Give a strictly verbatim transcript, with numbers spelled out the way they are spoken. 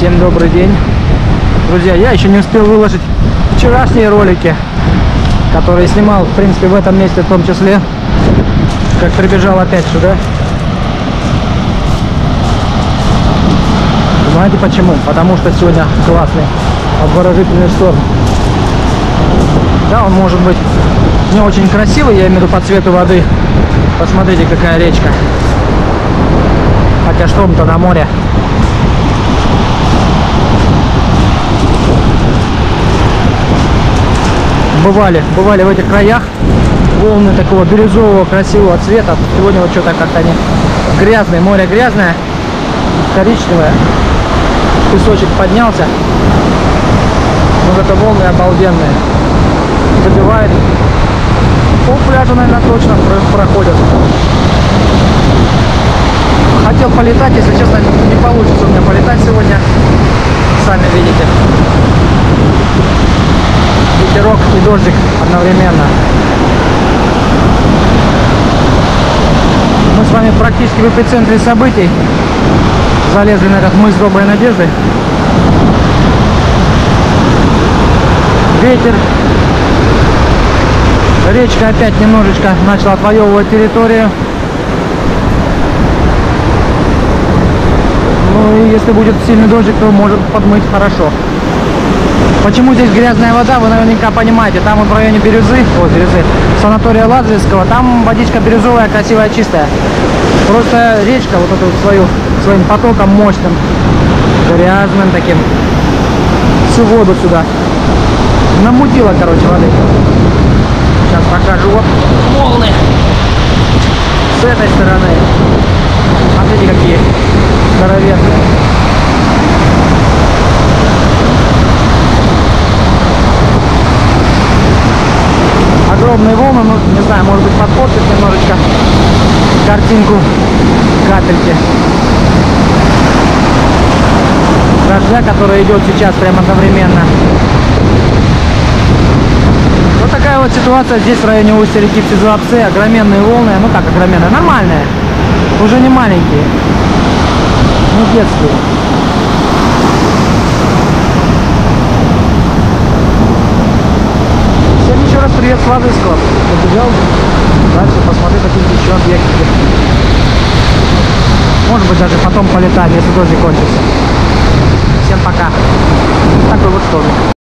Всем добрый день, друзья. Я еще не успел выложить вчерашние ролики, которые снимал, в принципе, в этом месте в том числе, как прибежал опять сюда. Знаете почему? Потому что сегодня классный обворожительный шторм. Да, он может быть не очень красивый, я имею в виду по цвету воды. Посмотрите, какая речка. Хотя шторм-то на море. Бывали, бывали в этих краях волны такого бирюзового красивого цвета. Сегодня вот что-то как-то они грязные, море грязное, коричневое. Песочек поднялся. Но это волны обалденные. Забивает. Пол пляжа, наверное, точно проходят. Хотел полетать, если честно, не получится у меня полетать сегодня. Сами видите. Ветерок и дождик одновременно. Мы с вами практически в эпицентре событий. Залезли на этот мыс Доброй Надежды. Ветер. Речка опять немножечко начала отвоевывать территорию. Ну и если будет сильный дождик, то может подмыть хорошо. Почему здесь грязная вода, вы наверняка понимаете. Там вот в районе Бирюзы, о, Бирюзы, санатория Ладожского, там водичка бирюзовая, красивая, чистая. Просто речка вот эту свою, своим потоком мощным, грязным таким, всю воду сюда намутила, короче, воды. Сейчас покажу вот волны с этой стороны. Смотрите, какие здоровенные. Огромные волны, ну, не знаю, может быть, подпортит немножечко картинку капельки дождя, который идет сейчас прямо одновременно. Вот такая вот ситуация здесь в районе устья реки Псизуапсе. Огроменные волны, ну как огроменные, нормальные, уже не маленькие, не детские. Всем еще раз привет с Ладожского. Побежал дальше посмотреть какие-то еще объекты. Может быть, даже потом полетаем, если дождь кончится. Всем пока. Такой вот шторм.